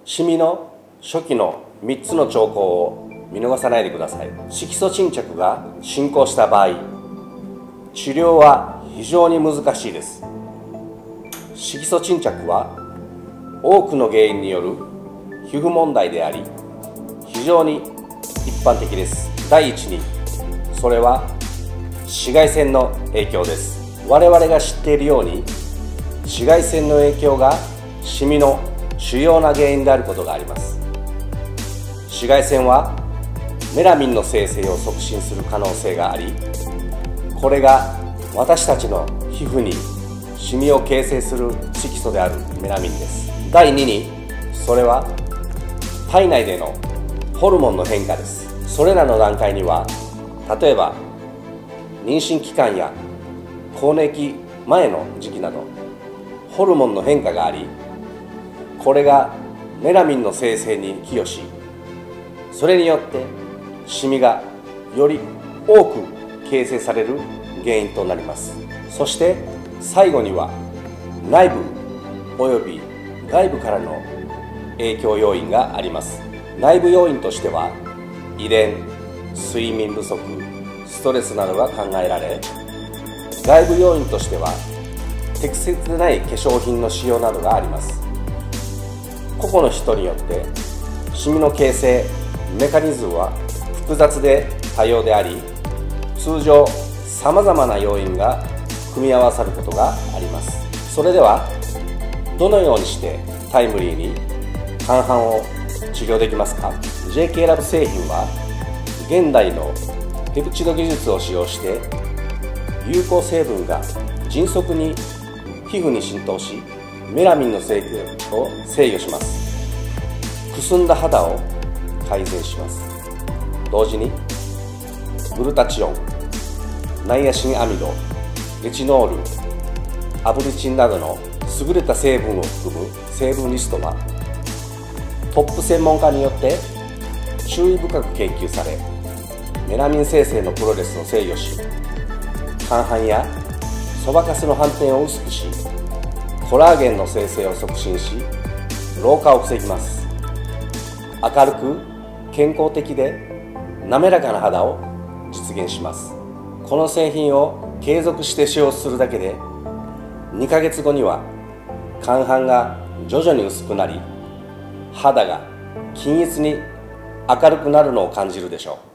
シミの初期の3つの兆候を見逃さないでください。色素沈着が進行した場合、治療は非常に難しいです。色素沈着は多くの原因による皮膚問題であり、非常に一般的です。第一に、それは紫外線の影響です。我々が知っているように、紫外線の影響がシミの主要な原因であることがあります。紫外線はメラミンの生成を促進する可能性があり、これが私たちの皮膚にシミを形成する色素であるメラミンです。第2に、それは体内でのホルモンの変化です。それらの段階には、例えば妊娠期間や更年期前の時期などホルモンの変化があり、これがメラミンの生成に寄与し、それによってシミがより多く形成される原因となります。そして最後には内部および外部からの影響要因があります。内部要因としては遺伝、睡眠不足、ストレスなどが考えられ、外部要因としては適切でない化粧品の使用などがあります。個々の人によってシミの形成メカニズムは複雑で多様であり、通常さまざまな要因が組み合わさることがあります。それではどのようにしてタイムリーに肝斑を治療できますか。 JK ラブ製品は現代のペプチド技術を使用して有効成分が迅速に皮膚に浸透し、メラミンの成分を制御します。くすんだ肌を改善します。同時にグルタチオン、ナイアシンアミド、レチノール、アブリチンなどの優れた成分を含む成分リストはトップ専門家によって注意深く研究され、メラミン生成のプロレスを制御し、肝斑やそばかすの斑点を薄くし、コラーゲンの生成を促進し、老化を防ぎます。明るく健康的で滑らかな肌を実現します。この製品を継続して使用するだけで2ヶ月後には肝斑が徐々に薄くなり、肌が均一に明るくなるのを感じるでしょう。